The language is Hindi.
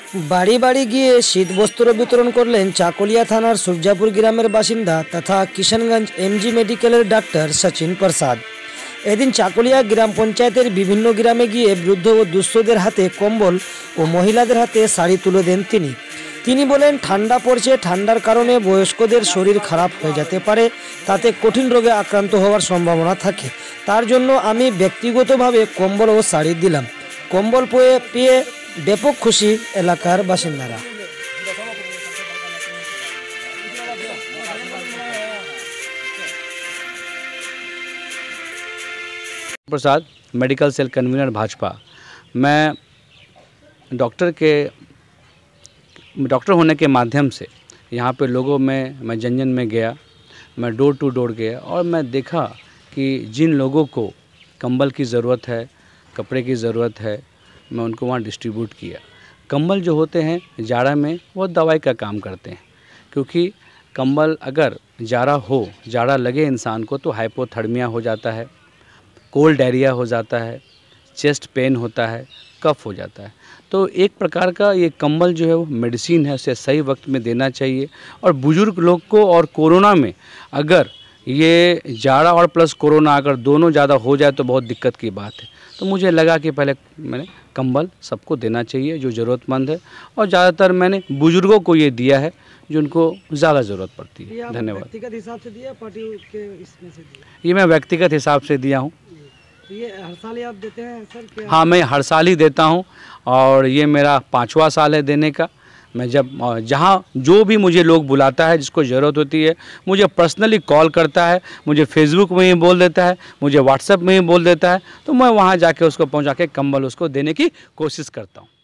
বাড়ি বাড়ি গিয়ে শীতবস্ত্র বিতরণ করলেন চাকুলিয়া থানার সূর্যাপুর গ্রামের বাসিন্দা তথা কিষানগঞ্জ এমজি মেডিকেলের ডাক্তার সচিন প্রসাদ। এদিন চাকুলিয়া গ্রাম পঞ্চায়েতের বিভিন্ন গ্রামে গিয়ে বৃদ্ধ ও দুস্থদের হাতে কম্বল ও মহিলাদের হাতে শাড়ি তুলে দেন তিনি বলেন, ঠান্ডা পড়ছে, ঠান্ডার কারণে বয়স্কদের শরীর খারাপ হয়ে যেতে পারে, তাতে কঠিন রোগে আক্রান্ত হওয়ার সম্ভাবনা থাকে। তার জন্য আমি ব্যক্তিগতভাবে কম্বল ও শাড়ি দিলাম। কম্বল পেয়ে ব্যাপক খুশি এলাকার বাসিন্দারা। Prasad, medical cell convenor Bhajpa. मैं डॉक्टर होने के माध्यम से यहाँ पे लोगों में मैं जन जन में गया, मैं डोर टू डोर गया और मैं देखा कि जिन लोगों को कंबल की ज़रूरत है, कपड़े की ज़रूरत है, मैं उनको वहाँ डिस्ट्रीब्यूट किया। कंबल जो होते हैं जाड़ा में वो दवाई का काम करते हैं, क्योंकि कंबल अगर जाड़ा लगे इंसान को तो हाइपोथर्मिया हो जाता है, कोल्ड डायरिया हो जाता है, चेस्ट पेन होता है, कफ हो जाता है। तो एक प्रकार का ये कंबल जो है वो मेडिसिन है, उसे सही वक्त में देना चाहिए। और बुज़ुर्ग लोग को और कोरोना में अगर ये जाड़ा और प्लस कोरोना अगर दोनों ज़्यादा हो जाए तो बहुत दिक्कत की बात है। तो मुझे लगा कि पहले मैंने कंबल सबको देना चाहिए जो ज़रूरतमंद है, और ज़्यादातर मैंने बुज़ुर्गों को ये दिया है जो उनको ज़्यादा ज़रूरत पड़ती है। धन्यवाद। व्यक्तिगत हिसाब से दिया, पार्टी के इसमें से दिया? ये मैं व्यक्तिगत हिसाब से दिया हूँ। ये हर साल ही आप देते हैं सर? हाँ, मैं हर साल ही देता हूँ और ये मेरा 5वां साल है देने का। मैं जहाँ जो भी मुझे लोग बुलाता है, जिसको ज़रूरत होती है, मुझे पर्सनली कॉल करता है, मुझे फेसबुक में ही बोल देता है, मुझे व्हाट्सएप में ही बोल देता है, तो मैं वहाँ जाके उसको पहुँचा के कंबल उसको देने की कोशिश करता हूँ।